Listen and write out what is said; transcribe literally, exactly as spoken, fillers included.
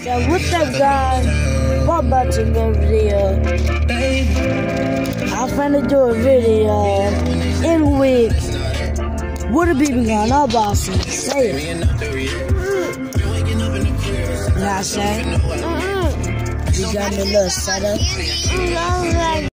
So what's up, guys? Welcome back to the video. I'm finna do a video in which what the people going on about some say it. You know what I'm saying? We got me a little setup.